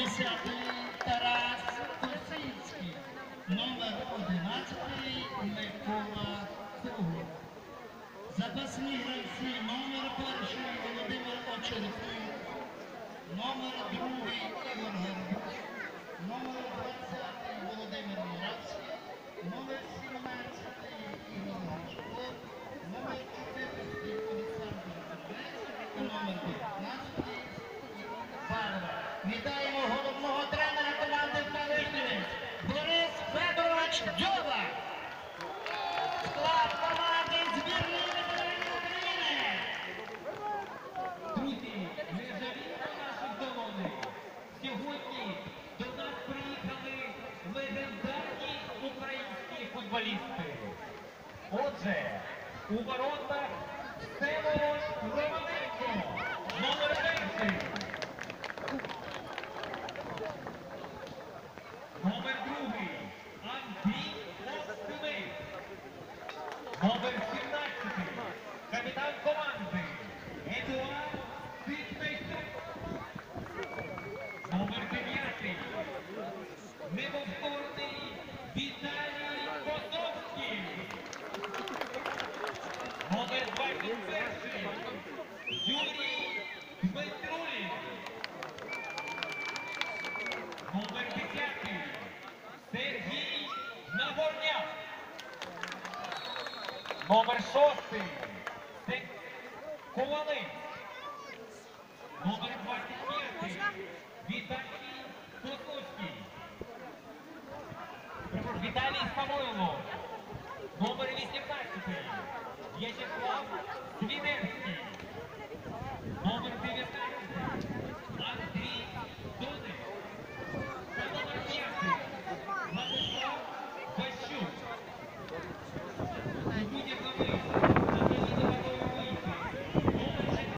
10-й Тарас Косинський, номер 11-й Микола Круглов. Запасні гравці: номер 1-й Володимир Очерков, номер 2-й Ігор Гарбуз, номер 20-й Володимир Моравський, номер 17-й Ігор Гачков, номер 14-й Олександр Карпець і номер 15-й Павло. Вітаємо головного тренера команди «Вкалишнівець» Борис Федорович Дзьоба. Склад команди збірної ветеранів України. Друзі, ми живімо наших долоней. Сьогодні до нас приїхали легендарні українські футболісти. Отже, у воротах Всеволод Романенко, номер 1. Номер 2 Андрій Остимик. Номер 17 капітан команди Едуард Ситмейстер. Номер 9 неповторний Віталій Козовський. Номер 21 Юрій Дмитрулін. Номер 10 Сергій Нагорняк. Номер 6 Ковалець. Номер 25 Віталій Козловський. Віталій Самойлов.